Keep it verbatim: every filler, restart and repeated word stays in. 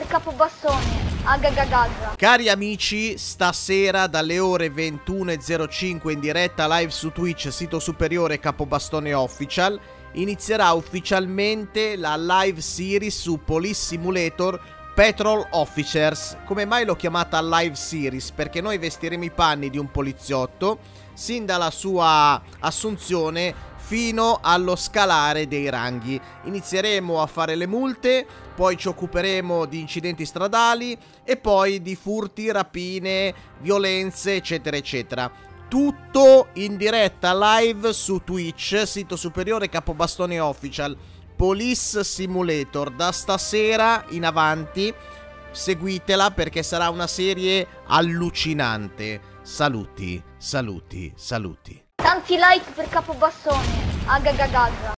Capobastone. Agagagaga. Cari amici, stasera dalle ore ventuno e zero cinque in diretta live su Twitch, sito superiore Capobastone Official, inizierà ufficialmente la live series su Police Simulator Patrol Officers. Come mai l'ho chiamata live series? Perché noi vestiremo i panni di un poliziotto sin dalla sua assunzione fino allo scalare dei ranghi. Inizieremo a fare le multe, poi ci occuperemo di incidenti stradali e poi di furti, rapine, violenze, eccetera eccetera. Tutto in diretta live su Twitch, sito superiore Capobastone Official, Police Simulator. Da stasera in avanti seguitela perché sarà una serie allucinante. Saluti, saluti, saluti. Tanti like per Capobastone. Agagagaga.